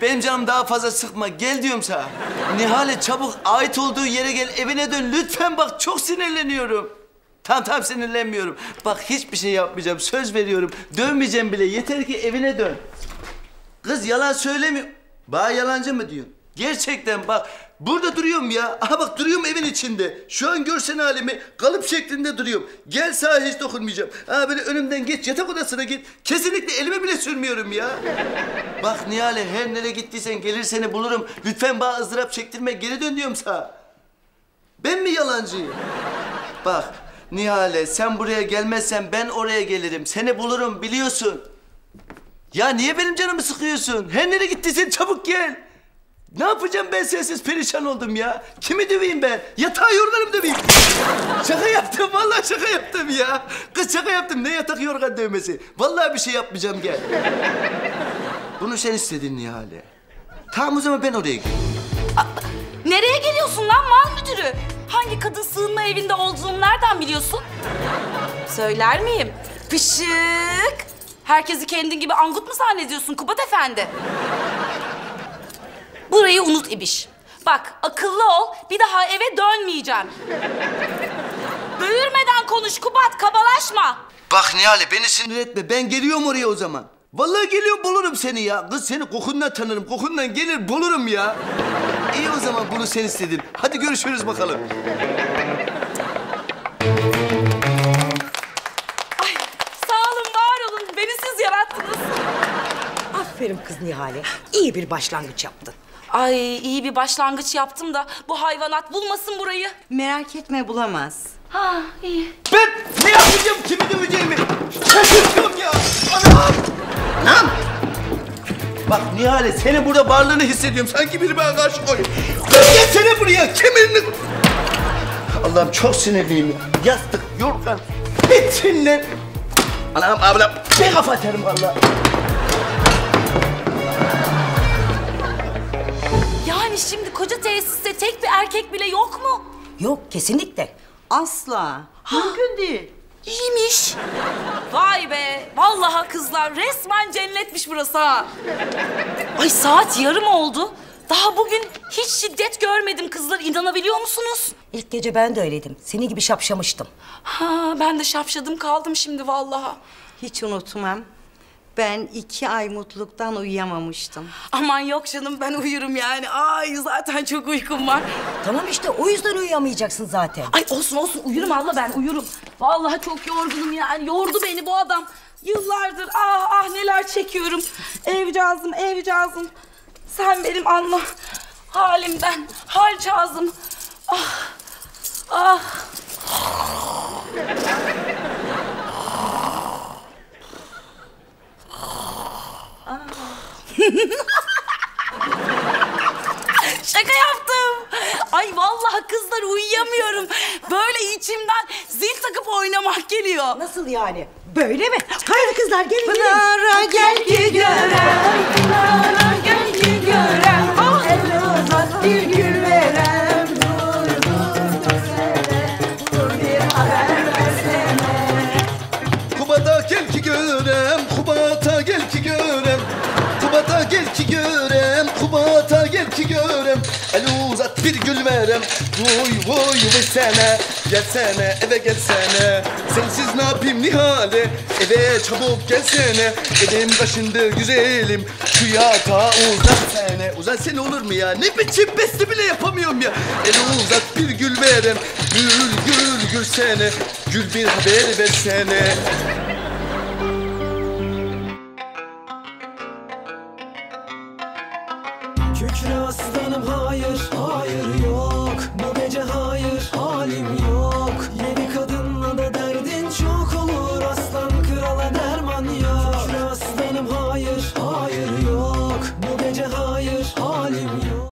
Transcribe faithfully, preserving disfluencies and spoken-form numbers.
benim canım daha fazla sıkma. Gel diyorum sana. Nihale çabuk ait olduğu yere gel, evine dön. Lütfen bak, çok sinirleniyorum. Tamam tamam, sinirlenmiyorum. Bak hiçbir şey yapmayacağım, söz veriyorum. Dönmeyeceğim bile, yeter ki evine dön. Kız yalan söylemiyor. Bana yalancı mı diyorsun? Gerçekten bak, burada duruyorum ya. Aha bak, duruyorum evin içinde. Şu an görsen halimi, kalıp şeklinde duruyorum. Gel, sağa hiç dokunmayacağım. Ha böyle önümden geç, yatak odasına git. Kesinlikle elime bile sürmüyorum ya. Bak Nihale, her nereye gittiysen gelir seni bulurum. Lütfen bana ızdırap çektirme, geri dön diyorum sana. Ben mi yalancıyım? Bak Nihale, sen buraya gelmezsen ben oraya gelirim. Seni bulurum, biliyorsun. Ya niye benim canımı sıkıyorsun? Her nereye gittiysen çabuk gel. Ne yapacağım ben sensiz, perişan oldum ya. Kimi döveyim ben? Yatağı yorganı mı döveyim? Şaka yaptım, vallahi şaka yaptım ya. Kız şaka yaptım, ne yatak yorgan dövmesi? Vallahi bir şey yapmayacağım, gel. Bunu sen istedin Nihale. Tamam o zaman ben oraya geleyim. Nereye geliyorsun lan mal müdürü? Hangi kadın sığınma evinde olduğunu nereden biliyorsun? Söyler miyim? Pışık. Herkesi kendin gibi angut mu zannediyorsun Kubat Efendi? Burayı unut İbiş. Bak akıllı ol, bir daha eve dönmeyeceğim. Böğürmeden konuş Kubat, kabalaşma. Bak Nihale, beni sinir etme, ben geliyorum oraya o zaman. Vallahi geliyorum, bulurum seni ya. Kız seni kokundan tanırım, kokundan gelir bulurum ya. İyi o zaman, bunu sen istedin. Hadi görüşürüz bakalım. Ay sağ olun, var olun. Beni siz yarattınız. Aferin kız Nihale. İyi bir başlangıç yaptın. Ay iyi bir başlangıç yaptım da bu hayvanat bulmasın burayı. Merak etme, bulamaz. Ha iyi. Ben ne yapacağım, kimi döveceğimi? Şaşırtıyorum ya. Anam! Anam! Bak Nihale, senin burada varlığını hissediyorum. Sanki biri bana karşı koyuyor. Gelsene buraya, kemerini... Allah'ım çok sinirliyim. Yastık, yorgan, hepsinden... Anam, ablam, ben kafa atarım vallahi. Yani şimdi koca tesiste tek bir erkek bile yok mu? Yok, kesinlikle. Asla. Mümkün değil. İyiymiş. Vay be, vallahi kızlar resmen cennetmiş burası ha. Ay saat yarım oldu. Daha bugün hiç şiddet görmedim kızlar, inanabiliyor musunuz? İlk gece ben de öyleydim. Senin gibi şapşamıştım. Ha, ben de şapşadım kaldım şimdi vallahi. Hiç unutmam. Ben iki ay mutluluktan uyuyamamıştım. Aman yok canım, ben uyurum yani. Ay zaten çok uykum var. Tamam işte, o yüzden uyuyamayacaksın zaten. Ay olsun olsun, uyurum abla, ben uyurum. Vallahi çok yorgunum yani, yordu beni bu adam. Yıllardır ah ah neler çekiyorum. Evcazım, evcazım. Sen benim anla halimden, halcazım. Ah, ah. Şaka yaptım. Ay vallahi kızlar uyuyamıyorum. Böyle içimden zil takıp oynamak geliyor. Nasıl yani? Böyle mi? Haydi kızlar, gelin gelin. Pınar'a gel ki görem, Pınar'a gel ki görem. Ah, el uzat bir gül verem. Dur dur dur sene, dur bir haber versene. Kubat'a gel ki görem, Kubat'a gel ki görem. Kubat'a gel ki görem, Kubat'a gel ki görem. El uzat bir gül verem, vuy vuy versene. Gelsene eve gelsene, sensiz ne yapayım Nihale? Eve çabuk gelsene, evim kaşındı güzelim. Şu yatağa uzatsene. Uzatsene olur mu ya? Ne biçim beste bile yapamıyorum ya. El uzat bir gül verem, gül gül gülsene. Gül bir haber versene. Kükre aslanım hayır, hayır yok. Bu gece hayır, halim yok.